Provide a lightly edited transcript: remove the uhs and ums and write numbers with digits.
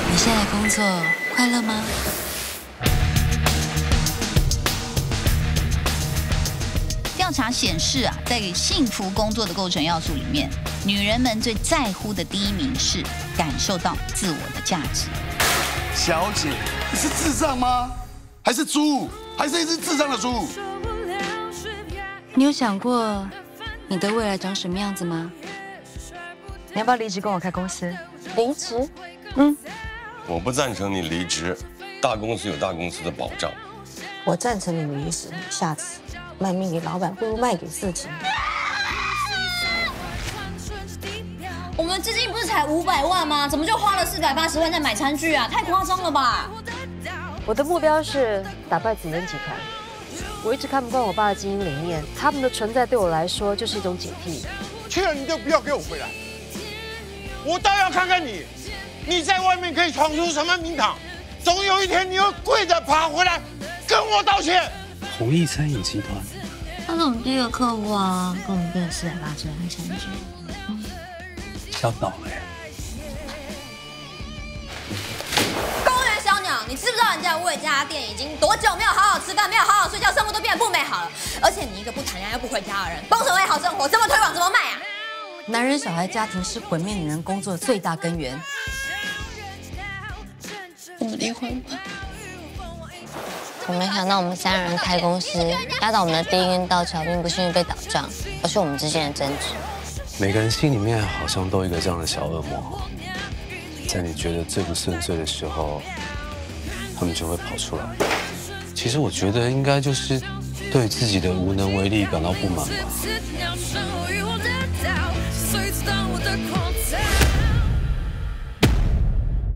你现在工作快乐吗？ 调查显示啊，在幸福工作的构成要素里面，女人们最在乎的第一名是感受到自我的价值。 小姐，你是智障吗？还是猪？还是一只智障的猪？ 你有想过你的未来长什么样子吗？ 你要不要离职跟我开公司？ 离职？ 我不赞成你离职，大公司有大公司的保障。 我赞成你离职，下次卖命给老板不如卖给自己。 我们资金不是才500万吗？怎么就花了480万在买餐具啊？太夸张了吧！ 我的目标是打败紫妍集团。我一直看不惯我爸的经营理念，他们的存在对我来说就是一种警惕。 去了你就不要给我回来，我倒要看看你，你在外面可以闯出什么名堂，总有一天你会跪着爬回来跟我道歉。 弘毅餐饮集团， 他是我们第一个客户啊，跟我们订了480万餐具。 要倒了耶！ 公务员小鸟，你知不知道人家魏家店已经多久没有好好吃饭，没有好好睡觉，生活都变得不美好了？而且你一个不谈恋爱又不回家的人，帮什么为好生活？怎么推广？怎么卖啊？ 男人、小孩、家庭是毁灭女人工作的最大根源。 我们离婚吧。 我没想到我们3人开公司，压倒我们的第一根稻草，并不是因为被倒账，而是我们之间的争执。 每个人心里面好像都有一个这样的小恶魔，在你觉得最不顺遂的时候，他们就会跑出来。其实我觉得应该就是对自己的无能为力感到不满吧。